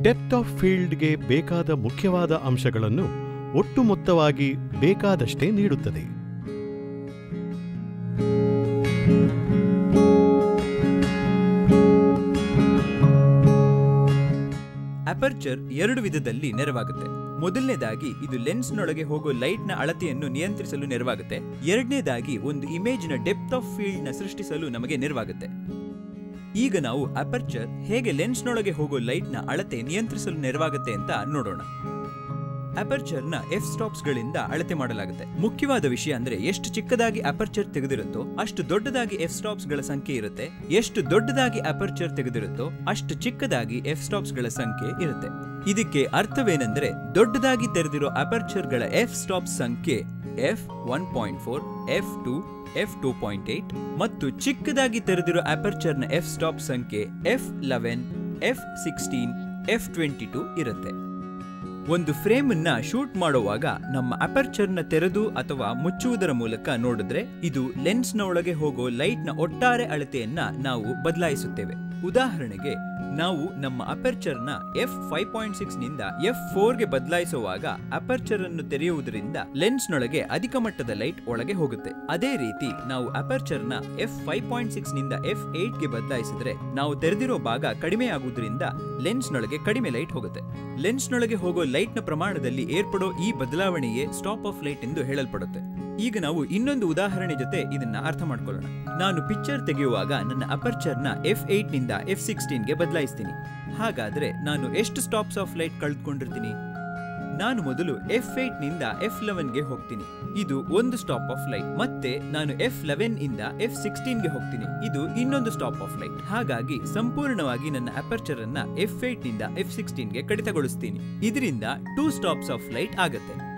Depth of ಫೀಲ್ಡ್ಗೆ ಬೇಕಾದ ಮುಖ್ಯವಾದ ಅಂಶಗಳನ್ನು ಒಟ್ಟು ಮೊತ್ತವಾಗಿ ಬೇಕಾದಷ್ಟೇ ನೀಡುತ್ತದೆ. ಅಪರ್ಚರ್ ಎರಡು ವಿಧದಲ್ಲಿ ನೆರವಾಗುತ್ತೆ. ಮೊದಲನೇದಾಗಿ ಇದು ಲೆನ್ಸ್ನೊಳಗೆ ಹೋಗೋ ಲೈಟ್ನ ಅಳತೆಯನ್ನು ನಿಯಂತ್ರಿಸಲು ನೆರವಾಗುತ್ತೆ. ಎರಡನೇದಾಗಿ ಒಂದು ಇಮೇಜ್ನ ಡೆಪ್ತ್ ಆಫ್ ಫೀಲ್ಡ್ನ ಸೃಷ್ಟಿಸಲು ನಮಗೆ ನೆರವಾಗುತ್ತೆ. ಈಗ ನಾವು ಅಪರ್ಚರ್ ಹೇಗೆ ಲೆನ್ಸ್ನೊಳಗೆ ಹೋಗೋ ಲೈಟ್ನ ಅಳತೆ ನಿಯಂತ್ರಿಸಲು ನೆರವಾಗುತ್ತೆ ಅಂತ ನೋಡೋಣ. ಅಪರ್ಚರ್ನ ಎಫ್ ಸ್ಟಾಪ್ಸ್ಗಳಿಂದ ಅಳತೆ ಮಾಡಲಾಗುತ್ತೆ. ಮುಖ್ಯವಾದ ವಿಷಯ ಅಂದ್ರೆ ಎಷ್ಟು ಚಿಕ್ಕದಾಗಿ ಅಪರ್ಚರ್ ತೆಗೆದಿರುತ್ತೋ ಅಷ್ಟು ದೊಡ್ಡದಾಗಿ ಎಫ್ ಸ್ಟಾಪ್ಸ್ಗಳ ಸಂಖ್ಯೆ ಇರುತ್ತೆ. ಎಷ್ಟು ದೊಡ್ಡದಾಗಿ ಅಪರ್ಚರ್ ತೆಗೆದಿರುತ್ತೋ ಅಷ್ಟು ಚಿಕ್ಕದಾಗಿ ಎಫ್ ಸ್ಟಾಪ್ಸ್ಗಳ ಸಂಖ್ಯೆ ಇರುತ್ತೆ. ಇದಕ್ಕೆ ಅರ್ಥವೇನೆಂದರೆ ದೊಡ್ಡದಾಗಿ ತೆರೆದಿರೋ ಅಪರ್ಚರ್ಗಳ ಎಫ್ ಸ್ಟಾಪ್ಸ್ ಸಂಖ್ಯೆ f1.4, f2, f2.8 ಮತ್ತು ಚಿಕ್ಕದಾಗಿ ತೆರೆದಿರೋ ಅಪರ್ಚರ್ನ ಎಫ್ ಸ್ಟಾಪ್ ಸಂಖ್ಯೆ f11, f16, f22 ಇರುತ್ತೆ. ಒಂದು ಫ್ರೇಮ್ ಅನ್ನ ಶೂಟ್ ಮಾಡುವಾಗ ನಮ್ಮ ಅಪರ್ಚರ್ನ ತೆರೆದು ಅಥವಾ ಮುಚ್ಚುವುದರ ಮೂಲಕ ನೋಡಿದ್ರೆ ಇದು ಲೆನ್ಸ್ನ ಒಳಗೆ ಹೋಗೋ ಲೈಟ್ನ ಒಟ್ಟಾರೆ ಅಳತೆಯನ್ನ ನಾವು ಬದಲಾಯಿಸುತ್ತೇವೆ. ಉದಾಹರಣೆಗೆ ನಾವು ನಮ್ಮ ಅಪರ್ಚರ್ನ f5.6 ನಿಂದ f4ಗೆ ಬದಲಾಯಿಸುವಾಗ ಅಪರ್ಚರ್ ಅನ್ನು ತೆರೆಯುವುದರಿಂದ ಲೆನ್ಸ್ನೊಳಗೆ ಅಧಿಕ ಮಟ್ಟದ ಲೈಟ್ ಒಳಗೆ ಹೋಗುತ್ತೆ. ಅದೇ ರೀತಿ ನಾವು ಅಪರ್ಚರ್ನ f5.6 ನಿಂದ f8ಗೆ ಬದಲಾಯಿಸಿದ್ರೆ ನಾವು ತೆರೆದಿರೋ ಭಾಗ ಕಡಿಮೆಯಾಗುವುದರಿಂದ ಲೆನ್ಸ್ನೊಳಗೆ ಕಡಿಮೆ ಲೈಟ್ ಹೋಗುತ್ತೆ. ಲೆನ್ಸ್ನೊಳಗೆ ಹೋಗೋ ಲೈಟ್ನ ಪ್ರಮಾಣದಲ್ಲಿ ಏರ್ಪಡೋ ಈ ಬದಲಾವಣೆಯೇ ಸ್ಟಾಪ್ ಆಫ್ ಲೈಟ್ ಎಂದು ಹೇಳಲ್ಪಡುತ್ತೆ. ಈಗ ನಾವು ಇನ್ನೊಂದು ಉದಾಹರಣೆ ಜೊತೆ ಇದನ್ನ ಅರ್ಥ ಮಾಡ್ಕೊಳ್ಳೋಣ. ನಾನು ಪಿಕ್ಚರ್ ತೆಗೆಯುವಾಗ ನನ್ನ ಅಪರ್ಚರ್ನ f8 ನಿಂದ f16ಗೆ ಬದಲಾಯಿಸ್ತೀನಿ. ಹಾಗಾದ್ರೆ ನಾನು ಎಷ್ಟು ಸ್ಟಾಪ್ಸ್ ಆಫ್ ಲೈಟ್ ಕಳೆದುಕೊಂಡಿರ್ತೀನಿ? ನಾನು ಮೊದಲು f8 ನಿಂದ f11ಗೆ ಹೋಗ್ತೀನಿ, ಇದು ಒಂದು ಸ್ಟಾಪ್ ಆಫ್ ಲೈಟ್. ಮತ್ತೆ ನಾನು f11 ಇಂದ f16ಗೆ ಹೋಗ್ತೀನಿ, ಇದು ಇನ್ನೊಂದು ಸ್ಟಾಪ್ ಆಫ್ ಲೈಟ್. ಹಾಗಾಗಿ ಸಂಪೂರ್ಣವಾಗಿ ನನ್ನ ಅಪರ್ಚರ್ ಅನ್ನ f8 ನಿಂದ f16ಗೆ ಕಡಿತಗೊಳಿಸ್ತೀನಿ. ಇದರಿಂದ 2 ಸ್ಟಾಪ್ಸ್ ಆಫ್ ಲೈಟ್ ಆಗತ್ತೆ.